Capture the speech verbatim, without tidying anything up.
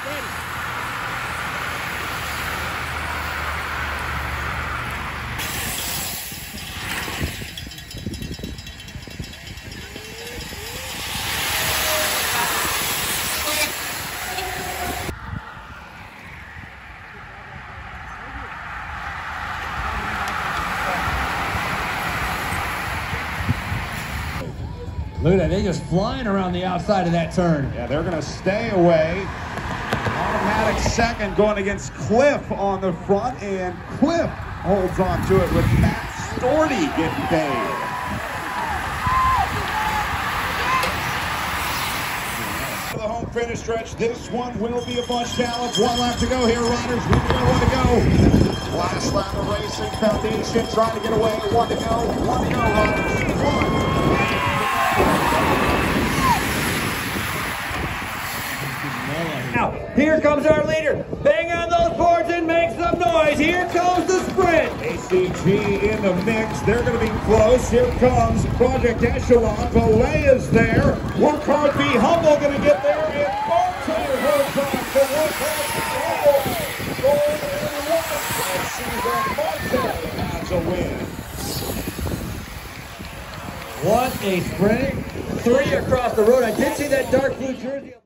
Look at that, they're just flying around the outside of that turn. Yeah, they're gonna stay away. Automatic second going against Cliff on the front, and Cliff holds on to it with Matt Storty getting paid. For the home finish stretch, this one will be a bunch challenge. One lap to go here, riders. We know where to go. Last lap of Racing Foundation trying to get away. One to go. One to go, riders. One. Now, here comes our leader. Bang on those boards and make some noise. Here comes the sprint. A C G in the mix. They're going to be close. Here comes Project Echelon. Belay is there. One car be humble going to get there. And Martin holds on to one car be humble. Gold and one. Season Martin has a win. What a sprint. Three across the road. I did see that dark blue jersey.